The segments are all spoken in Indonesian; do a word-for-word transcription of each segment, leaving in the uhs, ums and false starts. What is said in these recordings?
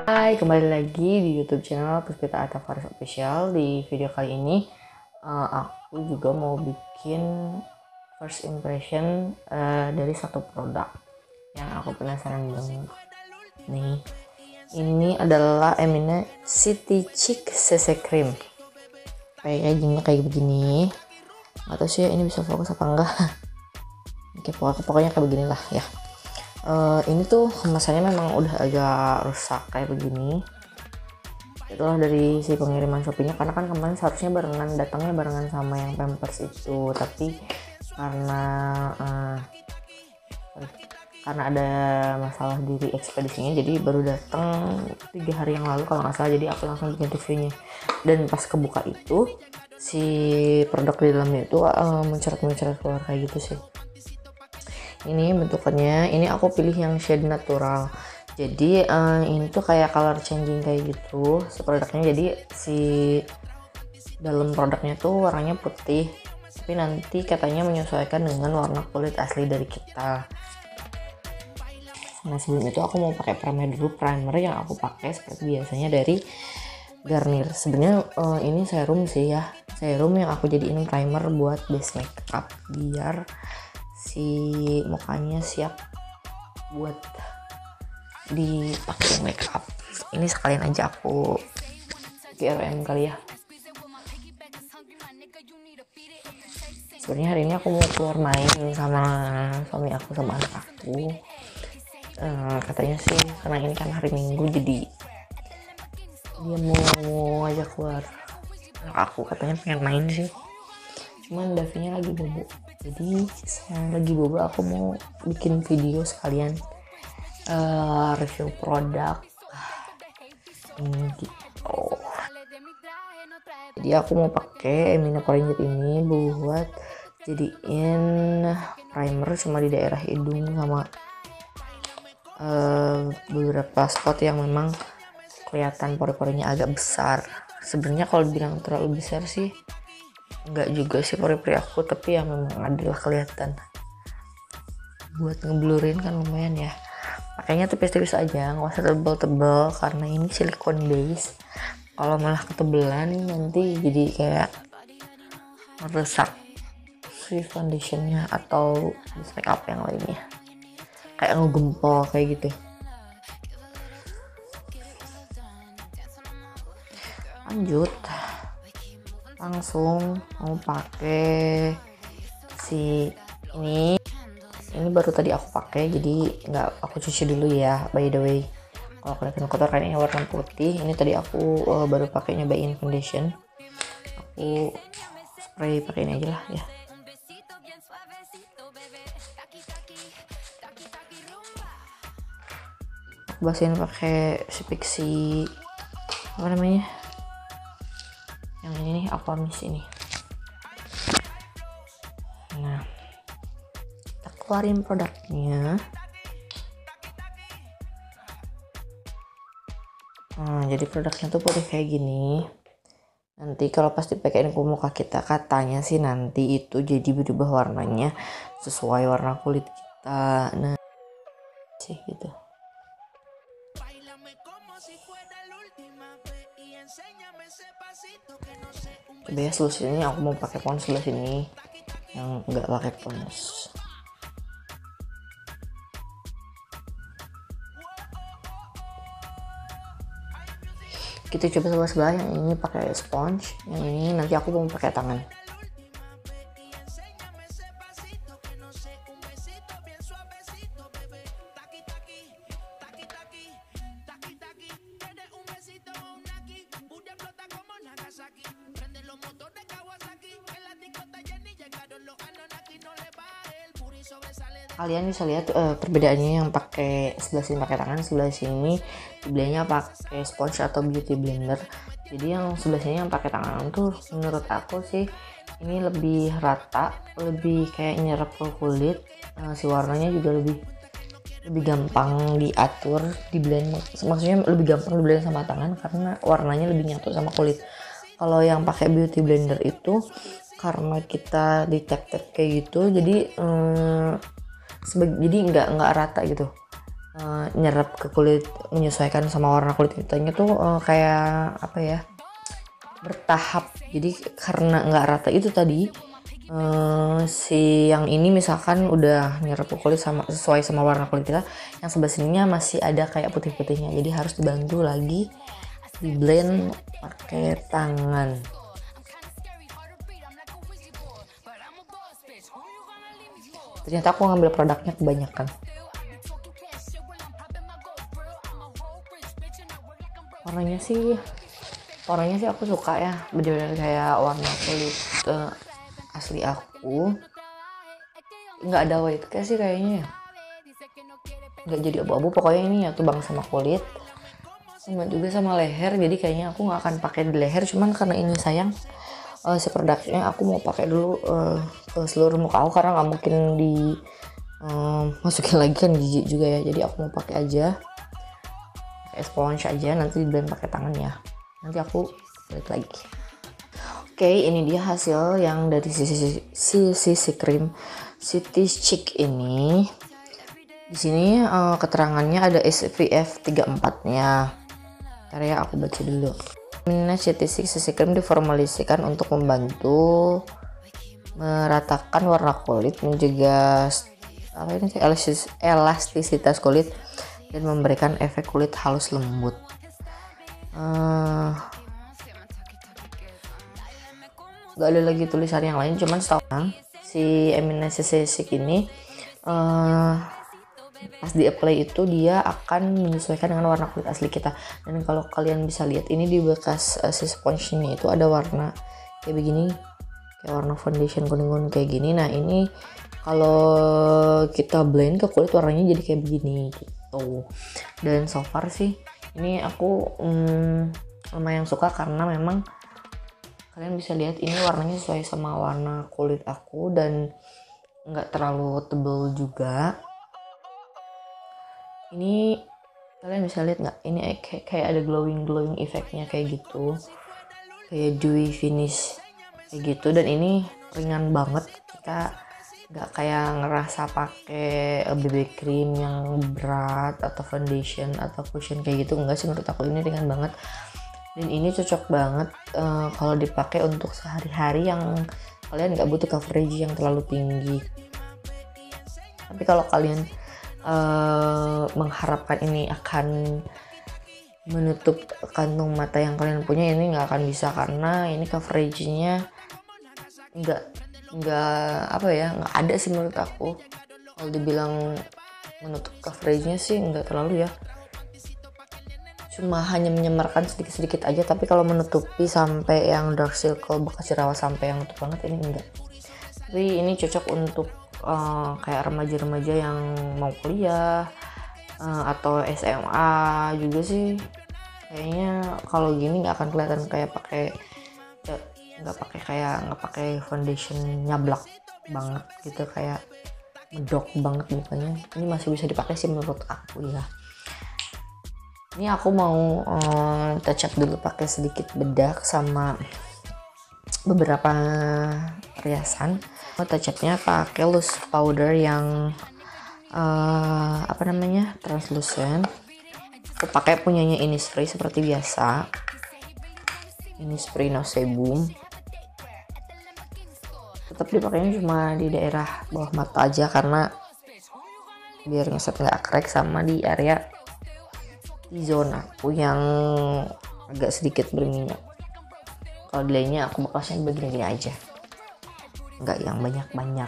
Hai, kembali lagi di YouTube channel Puspita Atta Faris Official. Di video kali ini uh, aku juga mau bikin first impression uh, dari satu produk yang aku penasaran banget nih. Ini adalah Emina City Chic C C Cream. Kayak gini, kayak begini. Gak tau sih ini bisa fokus apa enggak. Oke, pokoknya kayak beginilah ya. Uh, ini tuh kemasannya memang udah agak rusak kayak begini. Itulah dari si pengiriman Shopee-nya, karena kan kemarin seharusnya barengan, datangnya barengan sama yang Pampers itu, tapi karena uh, karena ada masalah di ekspedisinya, jadi baru datang tiga hari yang lalu kalau nggak salah. Jadi aku langsung bikin reviewnya, dan pas kebuka itu si produk di dalamnya itu uh, mencerat-mencerat keluar kayak gitu sih. Ini bentukannya, ini aku pilih yang shade natural. Jadi uh, ini tuh kayak color changing kayak gitu si produknya. Jadi si dalam produknya tuh warnanya putih, tapi nanti katanya menyesuaikan dengan warna kulit asli dari kita. Nah, sebelum itu aku mau pakai primer dulu. Primer yang aku pakai seperti biasanya dari Garnier. Sebenarnya uh, ini serum sih ya, serum yang aku jadiin primer buat base makeup biar si mukanya siap buat dipakai makeup. Ini sekalian aja aku G R M kali ya. Sebenarnya hari ini aku mau keluar main sama suami aku sama anak aku. Uh, katanya sih karena ini kan hari Minggu, jadi dia mau ngajak keluar. Anak aku katanya pengen main sih, cuman Davinya lagi bobo. Jadi saya lagi bobo, aku mau bikin video sekalian uh, review produk ini gitu. Jadi aku mau pakai Emina Porenjit ini buat jadiin primer cuma di daerah hidung sama uh, beberapa spot yang memang kelihatan pori-porinya agak besar. Sebenarnya kalau dibilang terlalu besar sih enggak juga sih pori-pori aku, tapi ya memang adalah kelihatan. Buat ngeblurin kan lumayan ya. Pakainya tipis-tipis aja, nggak usah tebel-tebel karena ini silikon base. Kalau malah ketebelan nanti jadi kayak merusak si foundationnya atau base makeup yang lainnya, kayak ngegempol kayak gitu. Lanjut, langsung mau pakai si ini ini baru tadi aku pakai, jadi nggak aku cuci dulu ya, by the way. Kalau kelihatan kotor kayaknya warna putih. Ini tadi aku uh, baru pakai nyobain foundation, aku spray pakai ini aja lah ya. Aku basahin pakai si Pixi apa namanya, yang ini nih, Aqua Mist ini. Nah, kita keluarin produknya. Nah, jadi produknya tuh putih kayak gini. Nanti kalau pas dipakein ke muka kita, katanya sih nanti itu jadi berubah warnanya sesuai warna kulit kita. Nah, sih gitu. Coba ya solusinya, aku mau pakai pons sebelah sini yang enggak pakai pons. Kita coba sebelah-sebelah, yang ini pakai sponge, yang ini nanti aku mau pakai tangan. Kalian bisa lihat uh, perbedaannya, yang pakai sebelah sini pakai tangan, sebelah sini belinya pakai sponge atau beauty blender. Jadi yang sebelah sini yang pakai tangan tuh menurut aku sih ini lebih rata, lebih kayak nyerap ke kulit. Uh, si warnanya juga lebih lebih gampang diatur, di blend, maksudnya lebih gampang di blend sama tangan karena warnanya lebih nyatu sama kulit. Kalau yang pakai beauty blender itu karena kita di tap tap kayak gitu, jadi um, Sebag jadi nggak nggak rata gitu. uh, nyerap ke kulit, menyesuaikan sama warna kulit kitanya tuh uh, kayak apa ya, bertahap. Jadi karena nggak rata itu tadi, uh, si yang ini misalkan udah nyerap ke kulit sama sesuai sama warna kulit kita, yang sebelah sininya masih ada kayak putih-putihnya, jadi harus dibantu lagi di blend pakai tangan. Ternyata aku ngambil produknya kebanyakan. Warnanya sih warnanya sih aku suka ya, bener-bener kayak warna kulit uh, asli aku. Nggak ada white cast sih kayaknya ya, nggak jadi abu-abu. Pokoknya ini ya tuh bang sama kulit, sama juga sama leher. Jadi kayaknya aku nggak akan pakai di leher, cuman karena ini sayang uh, si produknya aku mau pakai dulu uh, ke seluruh muka aku, karena nggak mungkin di um, masukin lagi kan, jijik juga ya. Jadi aku mau pakai aja pakai sponge aja, nanti di blend pakai tangan ya, nanti aku balik lagi. Oke, ini dia hasil yang dari sisi sisi, sisi krim City Chic ini. Di sini uh, keterangannya ada S P F tiga puluh empat nya. Ntar ya aku baca dulu. Ini City Chic sisi krim diformulasikan untuk membantu meratakan warna kulit, menjaga apa ini elastisitas kulit, dan memberikan efek kulit halus lembut. Uh, gak ada lagi tulisan yang lain, cuman setahu si Eminence Chic ini uh, pas di apply itu dia akan menyesuaikan dengan warna kulit asli kita. Dan kalau kalian bisa lihat ini di bekas uh, si sponge-nya itu ada warna kayak begini, kayak warna foundation kuning-kuning kayak gini. Nah ini kalau kita blend ke kulit warnanya jadi kayak begini gitu. Dan so far sih ini aku um, lumayan suka, karena memang kalian bisa lihat ini warnanya sesuai sama warna kulit aku dan nggak terlalu tebal juga. Ini kalian bisa lihat nggak, ini kayak, kayak ada glowing glowing efeknya kayak gitu, kayak dewy finish kayak gitu. Dan ini ringan banget, kita nggak kayak ngerasa pakai B B cream yang berat atau foundation atau cushion kayak gitu, enggak sih. Menurut aku ini ringan banget, dan ini cocok banget uh, kalau dipakai untuk sehari-hari yang kalian nggak butuh coverage yang terlalu tinggi. Tapi kalau kalian uh, mengharapkan ini akan menutup kantung mata yang kalian punya, ini nggak akan bisa, karena ini coveragenya nggak nggak apa ya, nggak ada sih menurut aku. Kalau dibilang menutup coveragenya sih nggak terlalu ya, cuma hanya menyamarkan sedikit-sedikit aja. Tapi kalau menutupi sampai yang dark circle, bekas jerawat sampai yang nutup banget, ini enggak. Tapi ini cocok untuk uh, kayak remaja-remaja yang mau kuliah uh, atau S M A juga sih. Kayaknya kalau gini nggak akan kelihatan kayak pakai nggak pakai kayak nggak pakai foundation nyablak banget gitu, kayak medok banget mukanya. Ini masih bisa dipakai sih menurut aku ya. Ini aku mau uh, touch up dulu pakai sedikit bedak sama beberapa riasan. Mau touch upnya pakai loose powder yang uh, apa namanya translucent. Aku pakai punyanya Innisfree seperti biasa. Innisfree No Sebum. Tetap dipakainya cuma di daerah bawah mata aja, karena biar ngeset nggak crack, sama di area di zona aku yang agak sedikit berminyak. Kalau di lainnya aku bakasnya begini-gini aja, nggak yang banyak-banyak.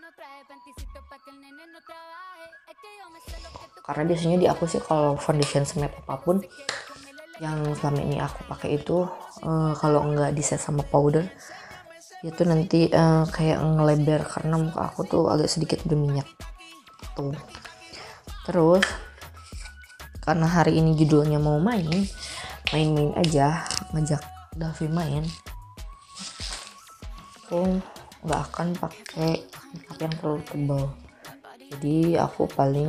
Karena biasanya di aku sih kalau foundation semep apapun yang selama ini aku pakai itu uh, kalau nggak di set sama powder itu nanti uh, kayak ngelebar, karena muka aku tuh agak sedikit berminyak tuh. Terus karena hari ini judulnya mau main main-main aja, ngajak Davi main, aku nggak akan pakai makeup yang terlalu tebal. Jadi aku paling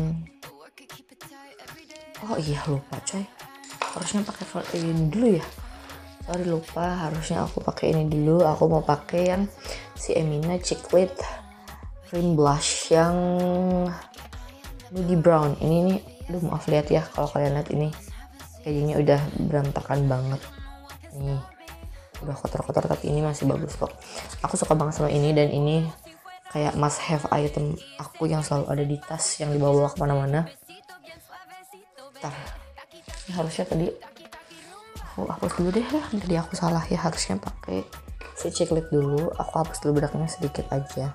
oh iya lupa coy, harusnya pakai ini dulu ya, sorry lupa, harusnya aku pakai ini dulu. Aku mau pakai yang si Emina Chic With Cream Blush yang Nude brown. Ini nih, aduh maaf lihat ya kalau kalian lihat ini kayaknya udah berantakan banget nih, udah kotor-kotor, tapi ini masih bagus kok. Aku suka banget sama ini, dan ini kayak must have item aku yang selalu ada di tas yang dibawa kemana-mana. Ntar ini harusnya tadi aku hapus dulu deh ya, tadi aku salah ya, harusnya pakai si ceklit dulu. Aku hapus dulu bedaknya sedikit aja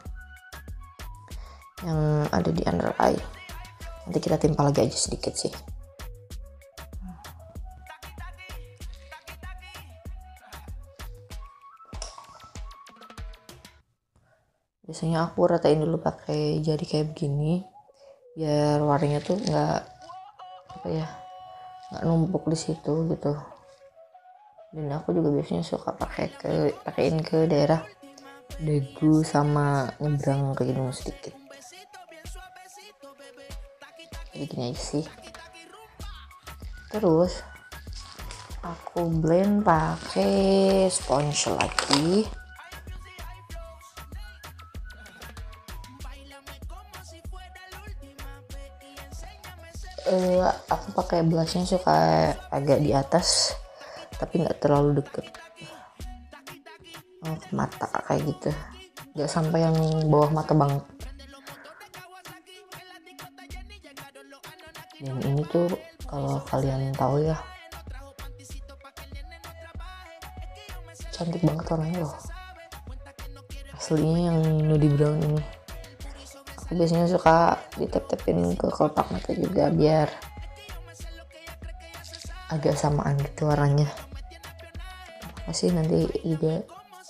yang ada di under eye, nanti kita timpa lagi aja sedikit sih. Biasanya aku ratain dulu pakai jari kayak begini biar warnanya tuh nggak apa ya, nggak numpuk di situ gitu. Dan aku juga biasanya suka pakai ke pakein ke daerah dagu sama nyebrang ke hidung sedikit. Jadi gini aja sih. Terus aku blend pakai sponge lagi. Uh, aku pakai blushnya suka agak di atas tapi nggak terlalu deket oh, ke mata kayak gitu, nggak sampai yang bawah mata banget. Dan ini tuh kalau kalian tahu ya, cantik banget warnanya loh, aslinya yang nude brown ini. Aku biasanya suka ditep-tepin ke kotak mata juga biar agak samaan gitu warnanya. Apa sih nanti juga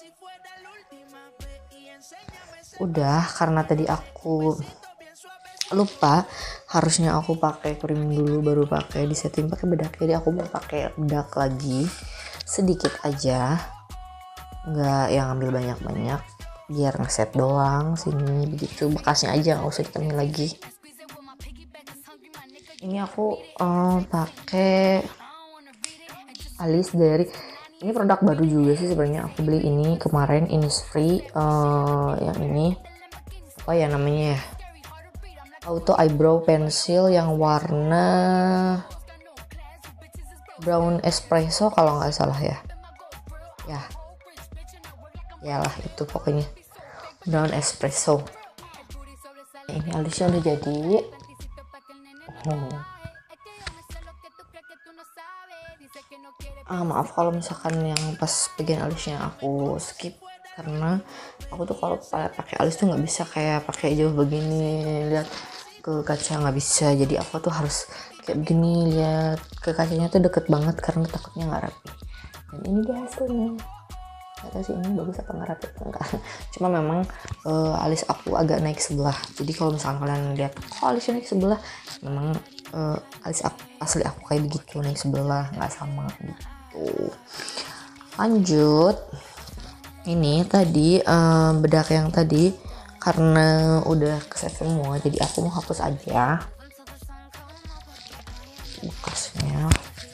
udah, karena tadi aku lupa harusnya aku pakai krim dulu baru pakai disetting pakai bedak, jadi aku mau pakai bedak lagi sedikit aja, nggak yang ambil banyak-banyak, biar ngeset doang sini begitu, bekasnya aja nggak usah ditemin lagi. Ini aku uh, pakai alis dari, ini produk baru juga sih sebenarnya, aku beli ini kemarin, Innisfree, uh, yang ini apa ya namanya ya, Auto Eyebrow Pencil yang warna brown espresso kalau nggak salah ya, ya yalah itu pokoknya brown espresso. Ini alisnya udah jadi. hmm. ah, maaf kalau misalkan yang pas bagian alisnya aku skip, karena aku tuh kalau pakai alis tuh nggak bisa kayak pakai jauh begini lihat ke kaca, nggak bisa, jadi aku tuh harus kayak begini lihat ke kacanya tuh deket banget karena takutnya nggak rapi. Dan ini dia hasilnya, nggak tahu sih ini bagus apa nggak rapi enggak. Cuma memang uh, alis aku agak naik sebelah, jadi kalau misalkan kalian lihat kok alisnya naik sebelah, memang uh, alis aku, asli aku kayak begitu, naik sebelah, nggak sama gitu. Lanjut, ini tadi um, bedak yang tadi karena udah keset semua, jadi aku mau hapus aja bekasnya.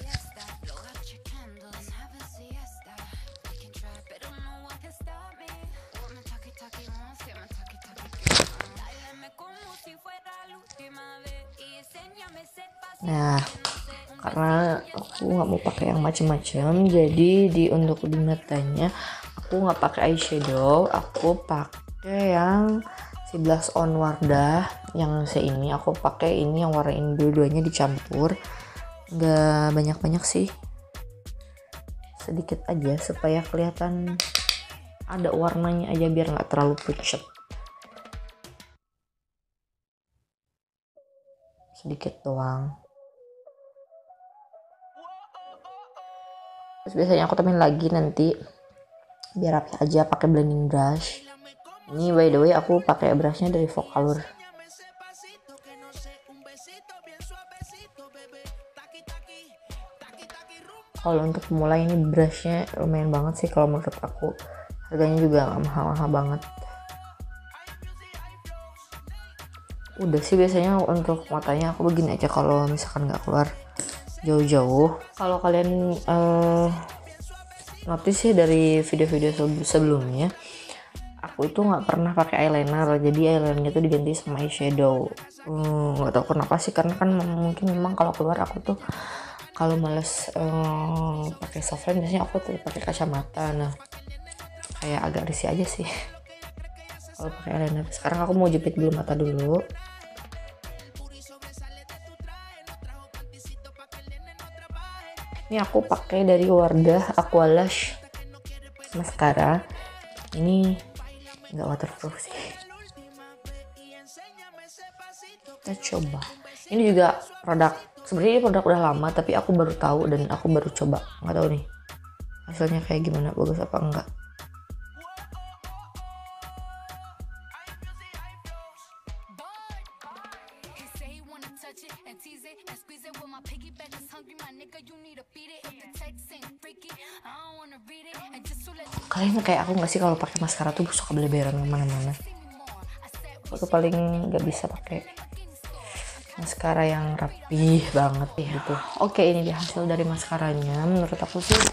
Nah, karena aku nggak mau pakai yang macam-macam, jadi di untuk di matanya aku nggak pakai eyeshadow, aku pakai yang si blush on Wardah yang ini. Aku pakai ini yang warna ini, dua-duanya dicampur, nggak banyak-banyak sih, sedikit aja supaya kelihatan ada warnanya aja biar nggak terlalu pucat. Sedikit doang. Terus biasanya aku temen lagi nanti biar rapi aja pakai blending brush. Ini by the way aku pakai brushnya dari Vocaloid. Kalau untuk pemula ini brushnya lumayan banget sih kalau menurut aku. Harganya juga nggak mahal-mahal banget. Udah sih biasanya untuk matanya aku begini aja kalau misalkan nggak keluar jauh-jauh. Kalau kalian uh, notice ya dari video-video sebelumnya, aku itu nggak pernah pakai eyeliner, jadi eyelinernya tuh diganti sama eyeshadow. Nggak hmm, tahu kenapa sih, karena kan mungkin memang kalau keluar aku tuh kalau males um, pakai soft lens biasanya aku tuh pakai kacamata. Nah kayak agak risih aja sih kalau pakai eyeliner. Sekarang aku mau jepit dulu mata dulu. Ini aku pakai dari Wardah Aqualash mascara. Ini nggak waterproof sih. Kita coba. Ini juga produk, sebenarnya ini produk udah lama tapi aku baru tahu dan aku baru coba. Nggak tahu nih hasilnya kayak gimana, bagus apa enggak. Kalian kayak aku nggak sih kalau pakai maskara tuh suka beleberan kemana-mana. Aku tuh paling nggak bisa pakai maskara yang rapi banget gitu. Oke, ini dia hasil dari maskaranya. Menurut aku sih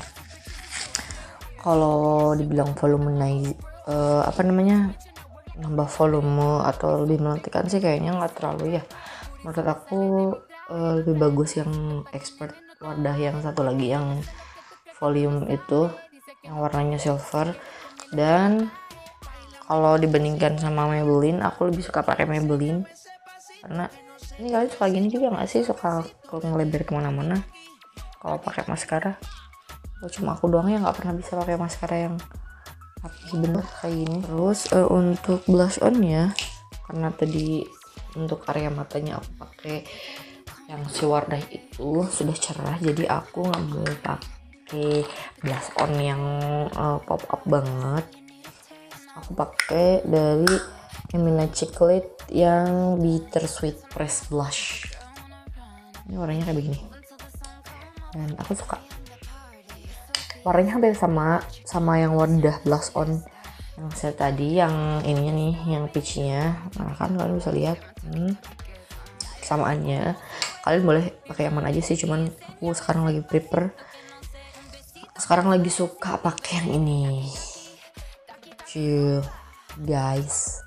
kalau dibilang volume naik uh, apa namanya nambah volume atau lebih melantikan sih kayaknya nggak terlalu ya. Menurut aku uh, lebih bagus yang expert Wardah yang satu lagi yang volume itu yang warnanya silver. Dan kalau dibandingkan sama Maybelline, aku lebih suka pakai Maybelline karena ini kalian suka gini juga nggak sih, suka ngelebar kemana-mana kalau pakai maskara. Oh, cuma aku doang yang nggak pernah bisa pakai maskara yang rapi bener kayak gini. Terus uh, untuk blush on ya, karena tadi untuk area matanya aku pakai yang si Wardah itu sudah cerah, jadi aku nggak boleh pakai blush on yang uh, pop up banget. Aku pakai dari Emina Chocolate yang Bittersweet Press Blush. Ini warnanya kayak begini dan aku suka warnanya hampir sama sama yang Wardah blush on yang saya tadi, yang ininya nih, yang peachnya. Nah kan kalian bisa lihat hmm, samaannya. Kalian boleh pakai yang mana aja sih, cuman aku sekarang lagi prepare, sekarang lagi suka pakai yang ini. Chill guys.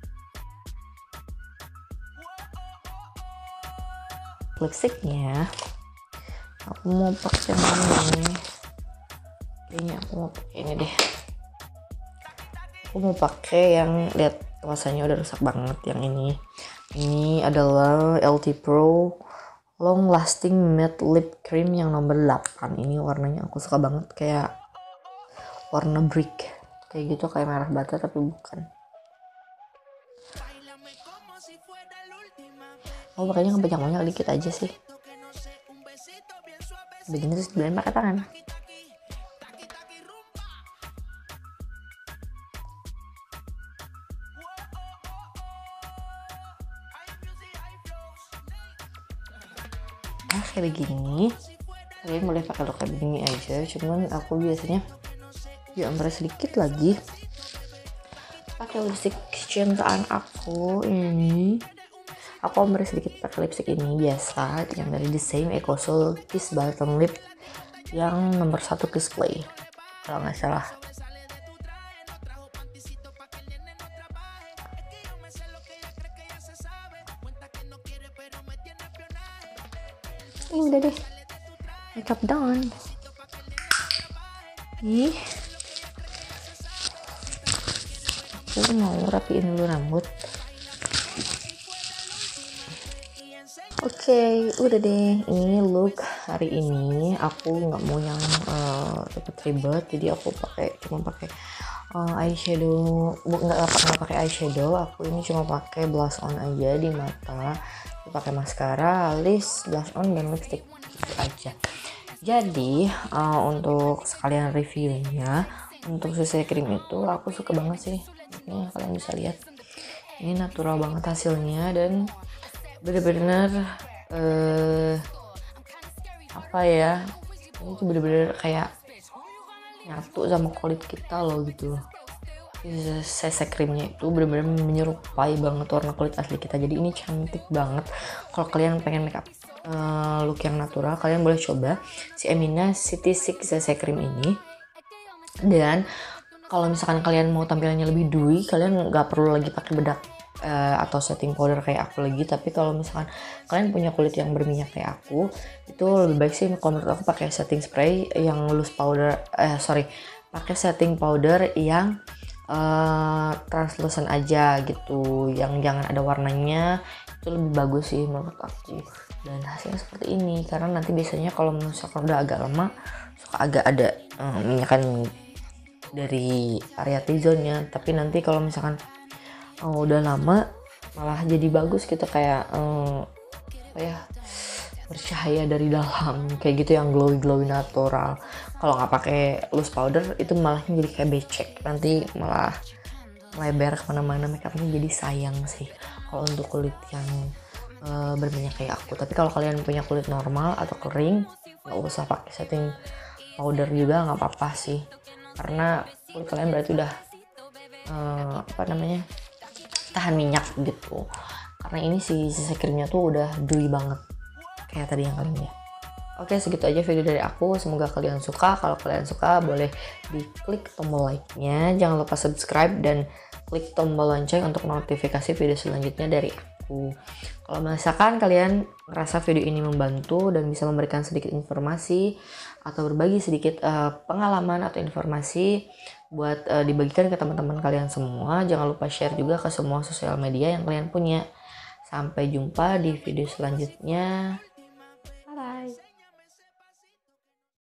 Lipsticknya aku mau pakai yang ini. Kayaknya aku mau pakai ini deh. Aku mau pakai yang, lihat kemasannya udah rusak banget yang ini. Ini adalah L T Pro Long Lasting Matte Lip Cream yang nomor delapan. Ini warnanya aku suka banget, kayak warna brick kayak gitu, kayak merah bata tapi bukan. Aku pakainya banyak-banyak dikit aja sih. Begini terus dibilang pakai tangan. Nah kayak begini, kalian boleh pakai look kayak begini aja, cuman aku biasanya diambil sedikit lagi pakai lipstick kecintaan aku ini. Aku ambil sedikit pakai lipstick ini biasa yang dari The Same Eco Soul Kiss Button Lip yang nomor satu Kiss Play kalau nggak salah. Ini udah deh, makeup done. Ih, aku mau rapiin dulu rambut. Oke, okay, udah deh. Ini look hari ini. Aku nggak mau yang uh, ribet, jadi aku pakai cuma pakai uh, eyeshadow. Nggak nggak pakai eyeshadow. Aku ini cuma pakai blush on aja di mata. Pakai maskara, alis, blush on dan lipstick gitu aja. Jadi uh, untuk sekalian reviewnya, untuk C C cream itu aku suka banget sih. Ini kalian bisa lihat, ini natural banget hasilnya dan bener-bener uh, apa ya, ini tuh bener-bener kayak nyatu sama kulit kita loh gitu. C C creamnya itu bener-bener menyerupai banget warna kulit asli kita, jadi ini cantik banget. Kalau kalian pengen makeup uh, look yang natural, kalian boleh coba si Emina City Six C C cream ini. Dan kalau misalkan kalian mau tampilannya lebih dewy, kalian nggak perlu lagi pakai bedak uh, atau setting powder kayak aku lagi. Tapi kalau misalkan kalian punya kulit yang berminyak kayak aku, itu lebih baik sih kalau menurut aku pakai setting spray yang loose powder, eh sorry, pakai setting powder yang uh, translucent aja gitu, yang jangan ada warnanya. Itu lebih bagus sih menurut aku. Dan hasilnya seperti ini, karena nanti biasanya kalau misalkan udah agak lama suka agak ada um, minyakan dari area T-zone-nya. Tapi nanti kalau misalkan oh, udah lama malah jadi bagus gitu, kayak um, apa ya, bercahaya dari dalam kayak gitu, yang glowy glowy natural. Kalau nggak pakai loose powder itu malahnya jadi kayak becek, nanti malah lebar kemana-mana, makeupnya jadi sayang sih kalau untuk kulit yang uh, berminyak kayak aku. Tapi kalau kalian punya kulit normal atau kering, nggak usah pakai setting powder juga, nggak apa-apa sih, karena kulit kalian berarti udah uh, apa namanya tahan minyak gitu. Karena ini si sisi krimnya tuh udah dewy banget kayak tadi yang kalian lihat. Oke, segitu aja video dari aku, semoga kalian suka. Kalau kalian suka boleh diklik tombol like-nya, jangan lupa subscribe dan klik tombol lonceng untuk notifikasi video selanjutnya dari aku. Kalau misalkan kalian ngerasa video ini membantu dan bisa memberikan sedikit informasi atau berbagi sedikit uh, pengalaman atau informasi buat uh, dibagikan ke teman-teman kalian semua, jangan lupa share juga ke semua sosial media yang kalian punya. Sampai jumpa di video selanjutnya.